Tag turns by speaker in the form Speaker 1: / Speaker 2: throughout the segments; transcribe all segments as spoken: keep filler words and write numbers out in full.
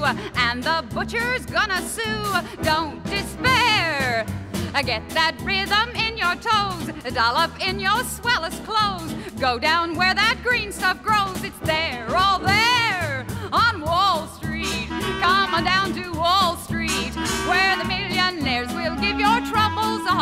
Speaker 1: and the butcher's gonna sue. Don't despair. Get that rhythm in your toes, dollop in your swellest clothes. Go down where that green stuff grows. It's there, all there, on Wall Street. Come on down to Wall Street, where the millionaires will give your troubles a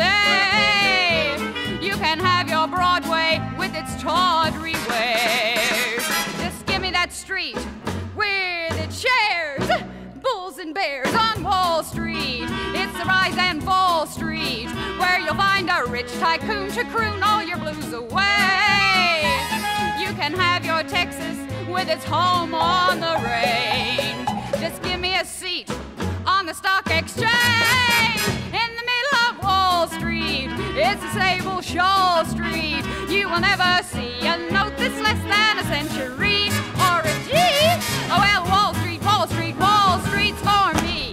Speaker 1: holiday. You can have your Broadway with its tawdry wares. Just give me that street with its shares, bulls and bears on Wall Street. It's the rise and fall street, where you'll find a rich tycoon to croon all your blues away. You can have your Texas with its home on the range. Just give me a seat on the stock exchange in the middle of Wall Street. It's a sable shawl street. You will never see a note that's less than a century or a G. Oh well, Wall Street, Wall Street, Wall Street's for me.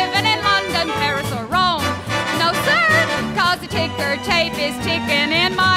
Speaker 2: Tape is ticking in my